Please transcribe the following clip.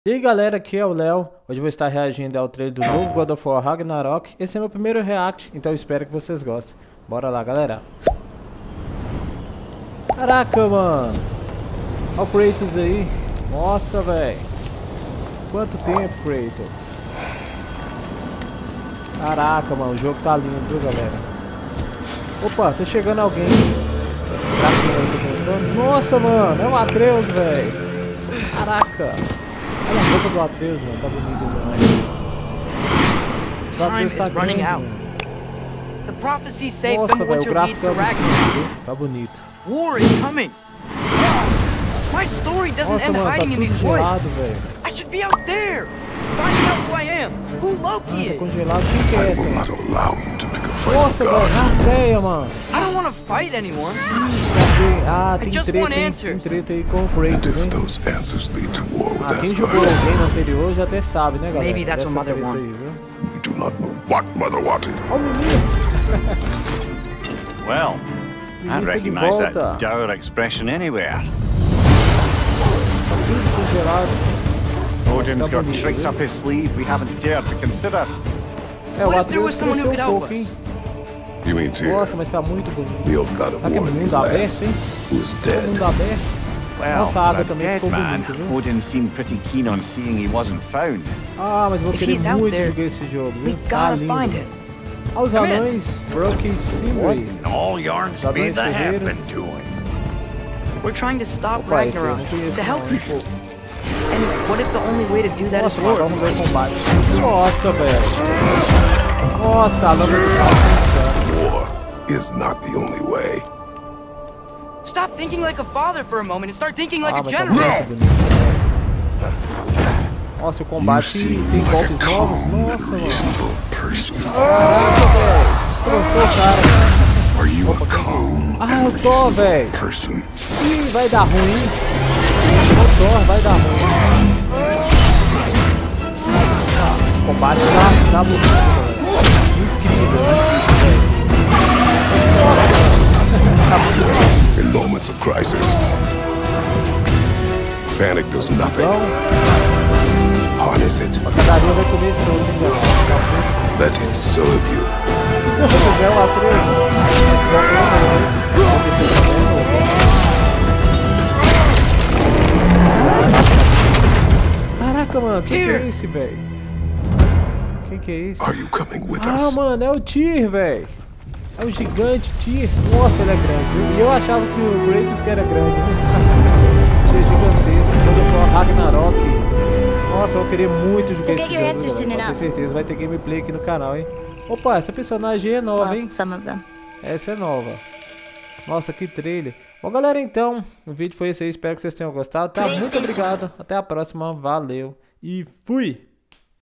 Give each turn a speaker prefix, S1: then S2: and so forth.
S1: E aí galera, aqui é o Léo. Hoje eu vou estar reagindo ao trailer do novo God of War Ragnarok. Esse é meu primeiro react, então eu espero que vocês gostem. Bora lá, galera. Caraca, mano. Olha o Kratos aí. Nossa, velho. Quanto tempo, Kratos. Caraca, mano. O jogo tá lindo, viu, galera? Opa, tá chegando alguém. Será que eu tô pensando? Nossa, mano. É o Atreus, velho. Caraca. Olha a roupa do Atreus, mano, tá bonito demais. O Atreus tá grande, mano. Nossa, velho, o gráfico é absurdo, viu? Tá bonito.
S2: War is coming. My story doesn't end hiding in these woods. I should be out there, finding out who I am, who Loki is.
S1: Tá congelado, quem que é essa? Nossa, velho, rafeia, mano.
S2: I don't want to fight anyone.
S1: Ah, tem treta aí com o Kratos, hein? Quem jogou alguém no anterior já até sabe, né, galera?
S2: Maybe that's what Mother wanted.
S3: We do not know what Mother wanted.
S1: Olha o menino.
S4: Well, I recognize that dour expression anywhere. Odin's got tricks up his sleeve we haven't dared to consider.
S1: É, o Atreus cresceu um pouco, hein? Nossa, mas tá muito bonito. Será que é mundo aberto, hein? Mundo aberto? Nossa, a água também ficou bonita, viu?
S4: Odin seemed pretty keen on seeing he wasn't found.
S1: Ah, mas vou querer muito jogar esse jogo, viu? Tá lindo. Olha os anões, Broken Simmery.
S4: All yarns be the have been doing.
S2: We're trying to stop Ragnarok, to help people. And what if the only way to do that is war?
S1: Nossa, velho. Nossa, a lâmina do caos insano.
S3: War is not the only way.
S2: Stop thinking like a father for a moment and start thinking like a general.
S1: Nossa, o combate tem golpes novos. Nossa, mano.
S3: Caraca,
S1: velho. Destroçou o cara. Ah, o Thor, velho. Ih, vai dar ruim. O Thor vai dar ruim. O combate tá bonito, velho. Incrível, né? Tá muito bom.
S3: In moments of crisis, panic does nothing. Harness it. Let it serve you.
S1: Caraca, mano, quem que é esse, velho? Quem que é esse?
S3: Are you coming with
S1: Ah,
S3: us?
S1: mano, é o Tyr, velho. É o gigante Tyr. Nossa, ele é grande, viu? E eu achava que o Kratos que era grande, viu? Tyr gigantesco. Quando eu for Ragnarok. Nossa, eu vou querer muito jogar esse jogo, galera. Com certeza vai ter gameplay aqui no canal, hein? Opa, essa personagem é nova, hein? Essa é nova. Nossa, que trailer. Bom, galera, então, o vídeo foi esse aí. Espero que vocês tenham gostado, tá? Muito obrigado. Até a próxima. Valeu. E fui!